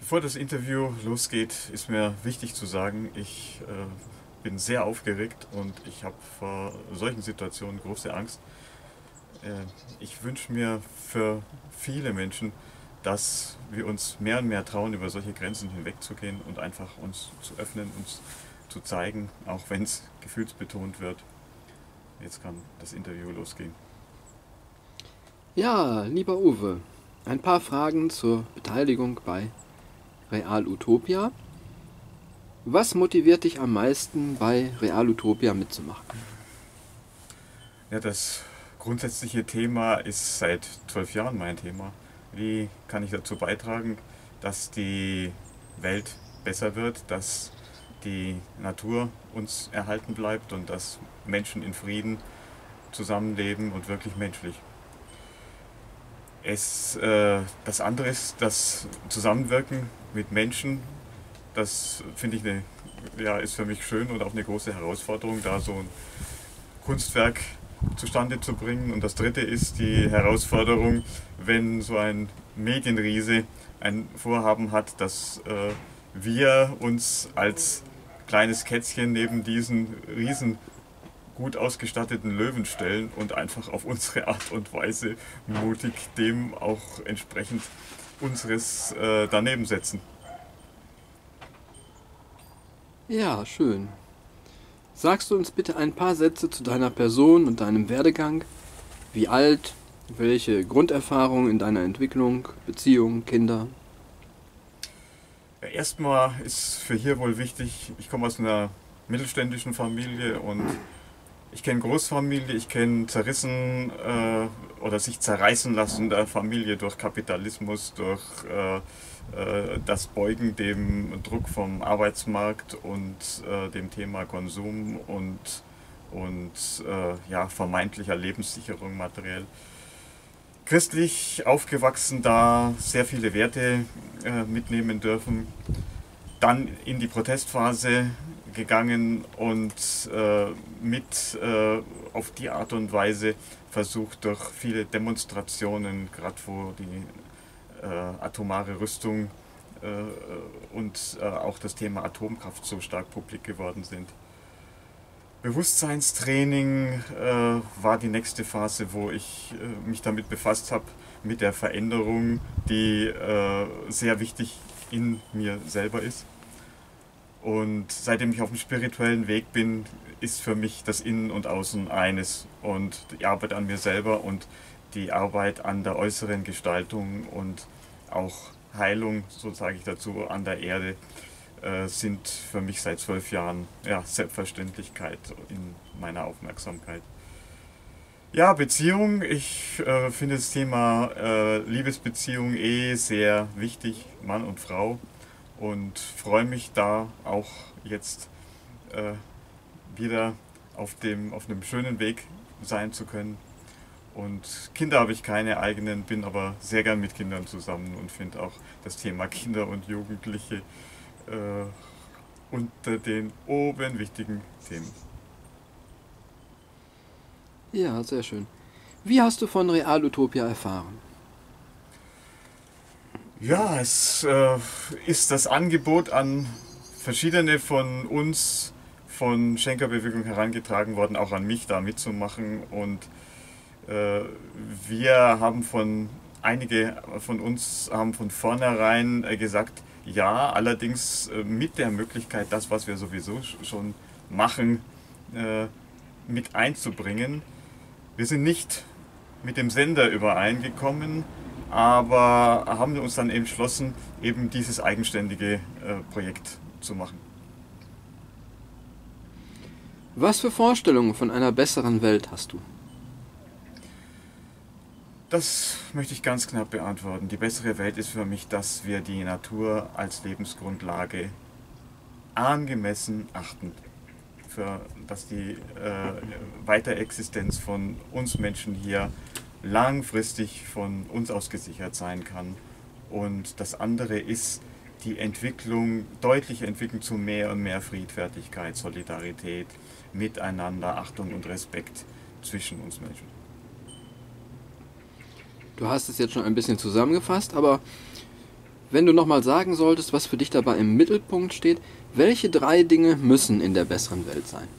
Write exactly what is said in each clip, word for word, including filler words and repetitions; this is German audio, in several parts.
Bevor das Interview losgeht, ist mir wichtig zu sagen, ich äh, bin sehr aufgeregt und ich habe vor solchen Situationen große Angst. Äh, ich wünsche mir für viele Menschen, dass wir uns mehr und mehr trauen, über solche Grenzen hinwegzugehen und einfach uns zu öffnen, uns zu zeigen, auch wenn es gefühlsbetont wird. Jetzt kann das Interview losgehen. Ja, lieber Uwe, ein paar Fragen zur Beteiligung bei Real Utopia. Was motiviert dich am meisten, bei Real Utopia mitzumachen? Ja, das grundsätzliche Thema ist seit zwölf Jahren mein Thema. Wie kann ich dazu beitragen, dass die Welt besser wird, dass die Natur uns erhalten bleibt und dass Menschen in Frieden zusammenleben und wirklich menschlich. Es, äh, das andere ist das Zusammenwirken mit Menschen. Das finde ich eine, ja, ist für mich schön und auch eine große Herausforderung, da so ein Kunstwerk zustande zu bringen. Und das dritte ist die Herausforderung, wenn so ein Medienriese ein Vorhaben hat, dass äh, wir uns als kleines Kätzchen neben diesen riesen gut ausgestatteten Löwen stellen und einfach auf unsere Art und Weise mutig dem auch entsprechend unseres äh, daneben setzen. Ja, schön. Sagst du uns bitte ein paar Sätze zu deiner Person und deinem Werdegang? Wie alt? Welche Grunderfahrungen in deiner Entwicklung, Beziehung, Kinder? Ja, erstmal ist für hier wohl wichtig, ich komme aus einer mittelständischen Familie und ich kenne Großfamilie, ich kenne zerrissen äh, oder sich zerreißen lassen der Familie durch Kapitalismus, durch äh, äh, das Beugen dem Druck vom Arbeitsmarkt und äh, dem Thema Konsum und, und äh, ja, vermeintlicher Lebenssicherung materiell. Christlich aufgewachsen, da sehr viele Werte äh, mitnehmen dürfen. Dann in die Protestphase gegangen und äh, mit äh, auf die Art und Weise versucht, durch viele Demonstrationen, gerade wo die äh, atomare Rüstung äh, und äh, auch das Thema Atomkraft so stark publik geworden sind. Bewusstseinstraining äh, war die nächste Phase, wo ich äh, mich damit befasst habe, mit der Veränderung, die äh, sehr wichtig in mir selber ist. Und seitdem ich auf dem spirituellen Weg bin, ist für mich das Innen und Außen eines. Und die Arbeit an mir selber und die Arbeit an der äußeren Gestaltung und auch Heilung, so sage ich dazu, an der Erde, äh, sind für mich seit zwölf Jahren ja, Selbstverständlichkeit in meiner Aufmerksamkeit. Ja, Beziehung. Ich äh, finde das Thema äh, Liebesbeziehung eh sehr wichtig, Mann und Frau. Und freue mich da auch jetzt äh, wieder auf dem auf einem schönen Weg sein zu können. Und Kinder habe ich keine eigenen, bin aber sehr gern mit Kindern zusammen und finde auch das Thema Kinder und Jugendliche äh, unter den oben wichtigen Themen. Ja, sehr schön. Wie hast du von Real Utopia erfahren? Ja, es äh, ist das Angebot an verschiedene von uns von Schenkerbewegung herangetragen worden, auch an mich da mitzumachen. Und äh, wir haben von, einige von uns haben von vornherein äh, gesagt, ja, allerdings äh, mit der Möglichkeit, das, was wir sowieso schon machen, äh, mit einzubringen. Wir sind nicht mit dem Sender übereingekommen, aber haben uns dann entschlossen, eben dieses eigenständige äh, Projekt zu machen. Was für Vorstellungen von einer besseren Welt hast du? Das möchte ich ganz knapp beantworten. Die bessere Welt ist für mich, dass wir die Natur als Lebensgrundlage angemessen achten, für, dass die äh, Weiterexistenz von uns Menschen hier langfristig von uns aus gesichert sein kann. Und das andere ist die Entwicklung, deutliche Entwicklung zu mehr und mehr Friedfertigkeit, Solidarität, Miteinander, Achtung und Respekt zwischen uns Menschen. Du hast es jetzt schon ein bisschen zusammengefasst, aber Wenn du nochmal sagen solltest, was für dich dabei im Mittelpunkt steht, welche drei Dinge müssen in der besseren Welt sein?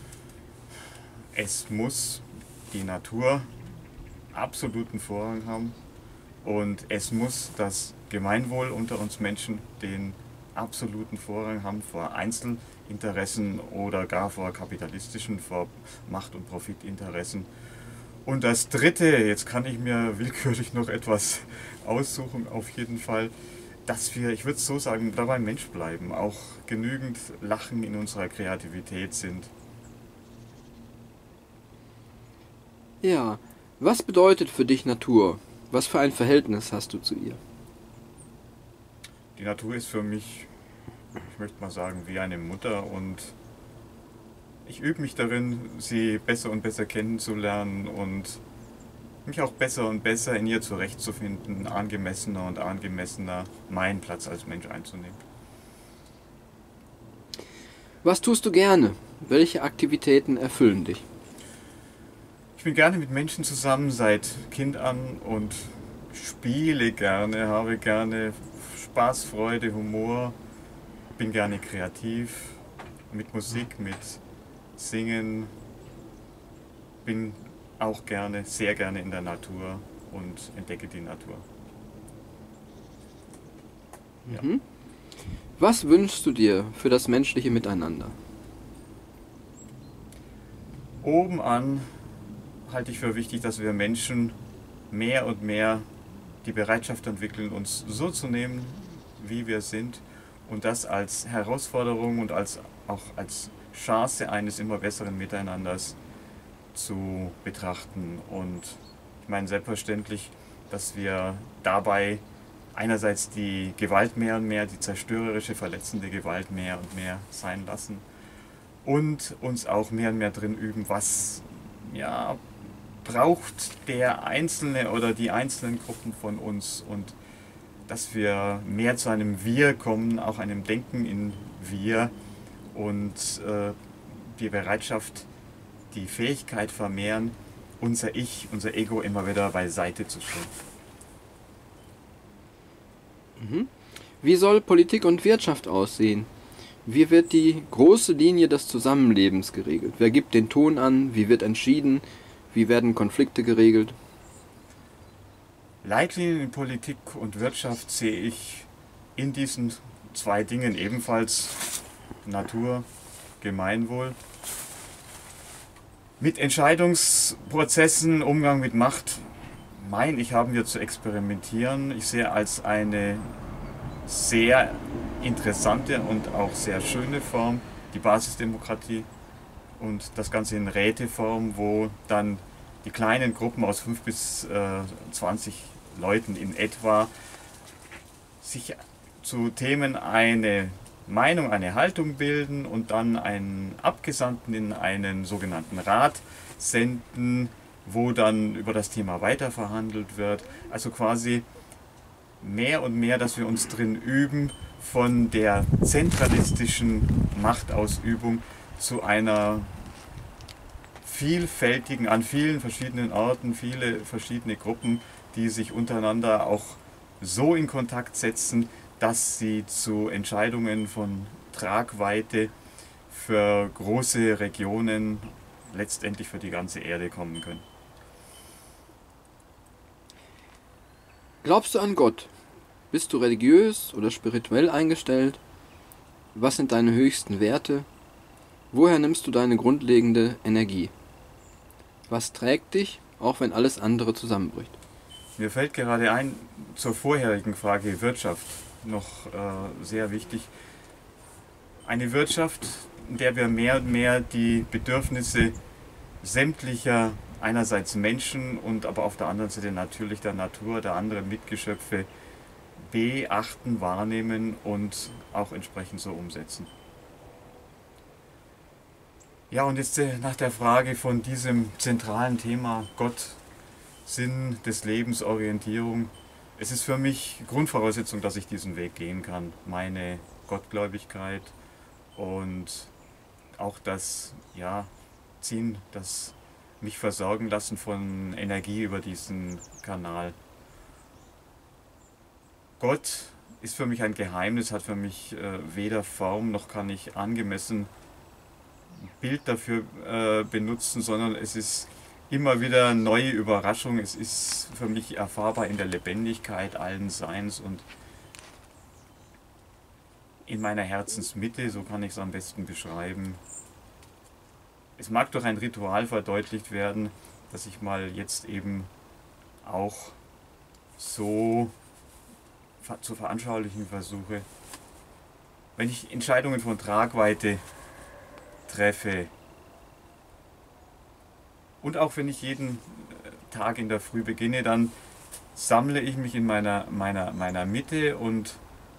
Es muss die Natur absoluten Vorrang haben und es muss das Gemeinwohl unter uns Menschen den absoluten Vorrang haben vor Einzelinteressen oder gar vor kapitalistischen, vor Macht- und Profitinteressen. Und das Dritte, jetzt kann ich mir willkürlich noch etwas aussuchen, auf jeden Fall, dass wir, ich würde es so sagen, dabei Mensch bleiben, auch genügend Lachen in unserer Kreativität sind. Ja, was bedeutet für dich Natur? Was für ein Verhältnis hast du zu ihr? Die Natur ist für mich, ich möchte mal sagen, wie eine Mutter und ich übe mich darin, sie besser und besser kennenzulernen und mich auch besser und besser in ihr zurechtzufinden, angemessener und angemessener meinen Platz als Mensch einzunehmen. Was tust du gerne? Welche Aktivitäten erfüllen dich? Ich bin gerne mit Menschen zusammen seit Kind an und spiele gerne, habe gerne Spaß, Freude, Humor, bin gerne kreativ mit Musik, mit Singen, bin auch gerne, sehr gerne in der Natur und entdecke die Natur. Ja. Mhm. Was wünschst du dir für das menschliche Miteinander? Oben an halte ich für wichtig, dass wir Menschen mehr und mehr die Bereitschaft entwickeln, uns so zu nehmen, wie wir sind und das als Herausforderung und als, auch als Chance eines immer besseren Miteinanders zu betrachten. Und ich meine selbstverständlich, dass wir dabei einerseits die Gewalt mehr und mehr, die zerstörerische, verletzende Gewalt mehr und mehr sein lassen und uns auch mehr und mehr drin üben, was ja, braucht der Einzelne oder die einzelnen Gruppen von uns und dass wir mehr zu einem Wir kommen, auch einem Denken in Wir und äh, die Bereitschaft, die Fähigkeit vermehren, unser Ich, unser Ego immer wieder beiseite zu stellen. Mhm. Wie soll Politik und Wirtschaft aussehen? Wie wird die große Linie des Zusammenlebens geregelt? Wer gibt den Ton an? Wie wird entschieden? Wie werden Konflikte geregelt? Leitlinien in Politik und Wirtschaft sehe ich in diesen zwei Dingen ebenfalls: Natur, Gemeinwohl. Mit Entscheidungsprozessen, Umgang mit Macht, meine ich, haben wir zu experimentieren. Ich sehe als eine sehr interessante und auch sehr schöne Form die Basisdemokratie und das Ganze in Räteform, wo dann die kleinen Gruppen aus fünf bis äh, zwanzig Leuten in etwa sich zu Themen eine Meinung, eine Haltung bilden und dann einen Abgesandten in einen sogenannten Rat senden, wo dann über das Thema weiter verhandelt wird. Also quasi mehr und mehr, dass wir uns drin üben, von der zentralistischen Machtausübung zu einer vielfältigen, an vielen verschiedenen Orten, viele verschiedene Gruppen, die sich untereinander auch so in Kontakt setzen, dass sie zu Entscheidungen von Tragweite für große Regionen, letztendlich für die ganze Erde kommen können. Glaubst du an Gott? Bist du religiös oder spirituell eingestellt? Was sind deine höchsten Werte? Woher nimmst du deine grundlegende Energie? Was trägt dich, auch wenn alles andere zusammenbricht? Mir fällt gerade ein, zur vorherigen Frage Wirtschaft noch äh, sehr wichtig. Eine Wirtschaft, in der wir mehr und mehr die Bedürfnisse sämtlicher, einerseits Menschen und aber auf der anderen Seite natürlich der Natur, der anderen Mitgeschöpfe beachten, wahrnehmen und auch entsprechend so umsetzen. Ja, und jetzt äh, nach der Frage von diesem zentralen Thema Gott, Sinn des Lebens, Orientierung. Es ist für mich Grundvoraussetzung, dass ich diesen Weg gehen kann. Meine Gottgläubigkeit und auch das ja, Ziehen, das mich versorgen lassen von Energie über diesen Kanal. Gott ist für mich ein Geheimnis, hat für mich äh, weder Form noch kann ich angemessen Bild dafür äh, benutzen, sondern es ist immer wieder neue Überraschung. Es ist für mich erfahrbar in der Lebendigkeit allen Seins und in meiner Herzensmitte, so kann ich es am besten beschreiben. Es mag durch ein Ritual verdeutlicht werden, dass ich mal jetzt eben auch so zu veranschaulichen versuche. Wenn ich Entscheidungen von Tragweite treffe und auch wenn ich jeden Tag in der Früh beginne, dann sammle ich mich in meiner, meiner, meiner Mitte und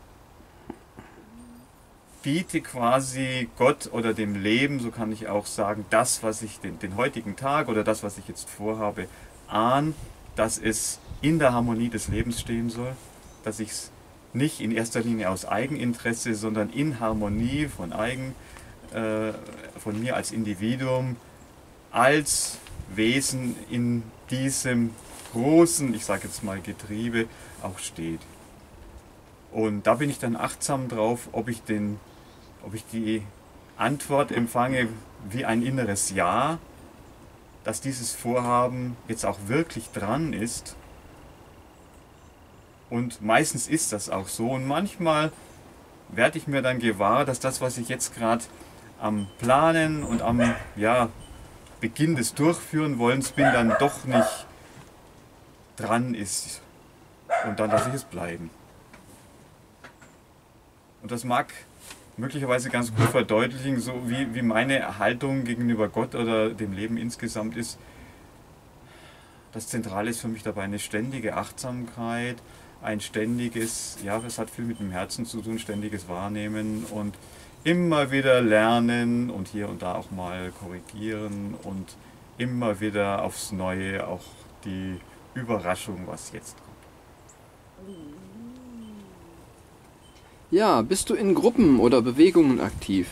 biete quasi Gott oder dem Leben, so kann ich auch sagen, das, was ich den, den heutigen Tag oder das, was ich jetzt vorhabe, an, dass es in der Harmonie des Lebens stehen soll, dass ich es nicht in erster Linie aus Eigeninteresse, sondern in Harmonie von eigen, äh, von mir als Individuum, als Wesen in diesem großen, ich sage jetzt mal Getriebe, auch steht. Und da bin ich dann achtsam drauf, ob ich, den, ob ich die Antwort empfange wie ein inneres Ja, dass dieses Vorhaben jetzt auch wirklich dran ist. Und meistens ist das auch so. Und manchmal werde ich mir dann gewahr, dass das, was ich jetzt gerade am Planen und am ja, Beginn des Durchführen wollens bin, dann doch nicht dran ist. Und dann lasse ich es bleiben. Und das mag möglicherweise ganz gut verdeutlichen, so wie, wie meine Haltung gegenüber Gott oder dem Leben insgesamt ist. Das Zentrale ist für mich dabei eine ständige Achtsamkeit, ein ständiges, ja, das hat viel mit dem Herzen zu tun, ständiges Wahrnehmen und immer wieder lernen und hier und da auch mal korrigieren und immer wieder aufs Neue auch die Überraschung, was jetzt kommt. Ja, bist du in Gruppen oder Bewegungen aktiv?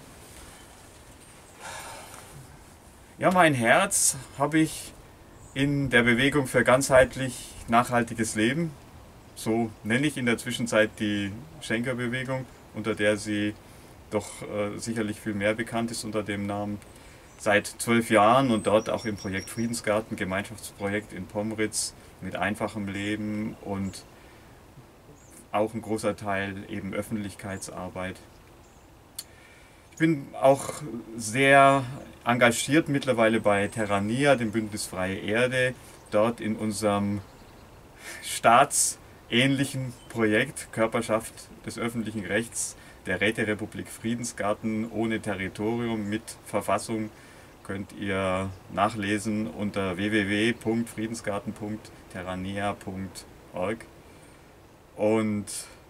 Ja, mein Herz habe ich in der Bewegung für ganzheitlich nachhaltiges Leben. So nenne ich in der Zwischenzeit die Schenker-Bewegung, unter der sie doch äh, sicherlich viel mehr bekannt ist unter dem Namen. Seit zwölf Jahren und dort auch im Projekt Friedensgarten, Gemeinschaftsprojekt in Pomritz mit einfachem Leben und auch ein großer Teil eben Öffentlichkeitsarbeit. Ich bin auch sehr engagiert mittlerweile bei Terrania, dem Bündnis Freie Erde, dort in unserem staatsähnlichen Projekt Körperschaft des öffentlichen Rechts der Räterepublik Friedensgarten ohne Territorium mit Verfassung. Könnt ihr nachlesen unter w w w punkt friedensgarten punkt terrania punkt org. Und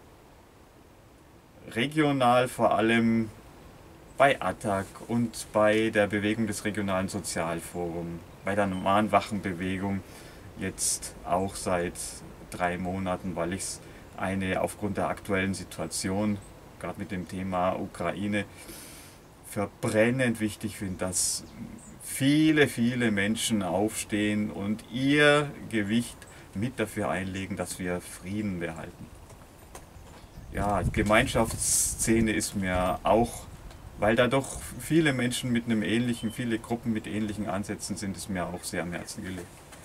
regional vor allem bei A T A C und bei der Bewegung des Regionalen Sozialforums, bei der Mahnwachenbewegung jetzt auch seit drei Monaten, weil ich es eine aufgrund der aktuellen Situation, gerade mit dem Thema Ukraine, für brennend wichtig finde, dass viele, viele Menschen aufstehen und ihr Gewicht mit dafür einlegen, dass wir Frieden behalten. Ja, die Gemeinschaftsszene ist mir auch, weil da doch viele Menschen mit einem ähnlichen, viele Gruppen mit ähnlichen Ansätzen sind, ist mir auch sehr am Herzen gelegt.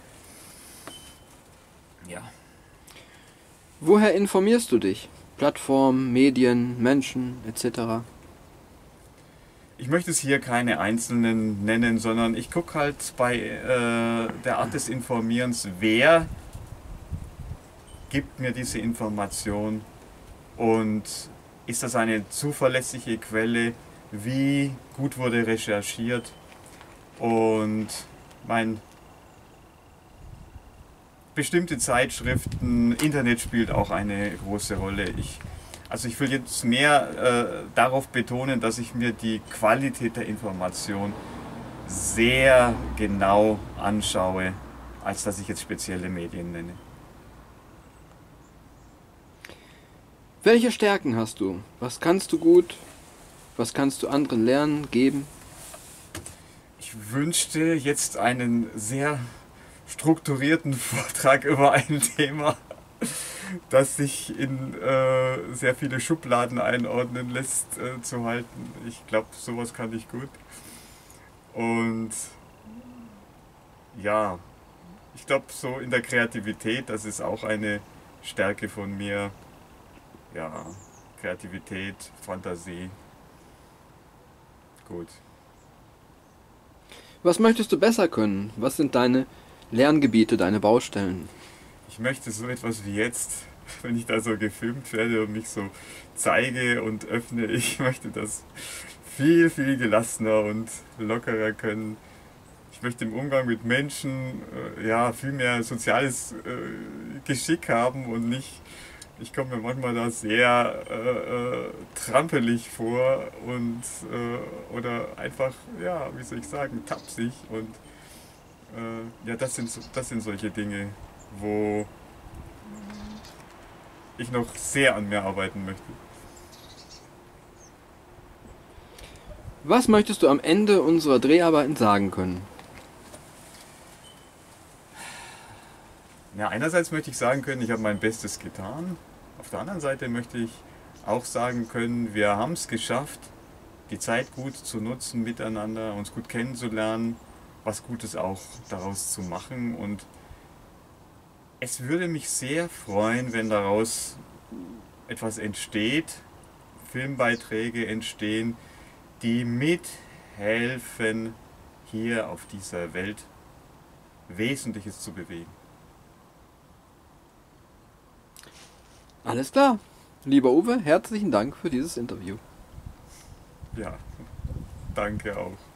Ja. Woher informierst du dich? Plattformen, Medien, Menschen et cetera? Ich möchte es hier keine einzelnen nennen, sondern ich gucke halt bei äh, der Art des Informierens, wer gibt mir diese Information und ist das eine zuverlässige Quelle, wie gut wurde recherchiert und mein bestimmte Zeitschriften, Internet spielt auch eine große Rolle. Ich, also ich will jetzt mehr äh, darauf betonen, dass ich mir die Qualität der Information sehr genau anschaue, als dass ich jetzt spezielle Medien nenne. Welche Stärken hast du? Was kannst du gut? Was kannst du anderen lernen, geben? Ich wünschte jetzt einen sehr strukturierten Vortrag über ein Thema. das sich in äh, sehr viele Schubladen einordnen lässt, äh, zu halten. Ich glaube, sowas kann ich gut. Und ja, ich glaube, so in der Kreativität, das ist auch eine Stärke von mir. Ja, Kreativität, Fantasie. Gut. Was möchtest du besser können? Was sind deine Lerngebiete, deine Baustellen? Ich möchte so etwas wie jetzt, wenn ich da so gefilmt werde und mich so zeige und öffne, ich möchte das viel, viel gelassener und lockerer können. Ich möchte im Umgang mit Menschen äh, ja, viel mehr soziales äh, Geschick haben und nicht, ich komme mir manchmal da sehr äh, äh, trampelig vor und äh, oder einfach, ja, wie soll ich sagen, tapsig und äh, ja, das sind, so- das sind solche Dinge, wo ich noch sehr an mir arbeiten möchte. Was möchtest du am Ende unserer Dreharbeiten sagen können? Ja, einerseits möchte ich sagen können, ich habe mein Bestes getan. Auf der anderen Seite möchte ich auch sagen können, wir haben es geschafft, die Zeit gut zu nutzen miteinander, uns gut kennenzulernen, was Gutes auch daraus zu machen. Und es würde mich sehr freuen, wenn daraus etwas entsteht, Filmbeiträge entstehen, die mithelfen, hier auf dieser Welt Wesentliches zu bewegen. Alles klar. Lieber Uwe, herzlichen Dank für dieses Interview. Ja, danke auch.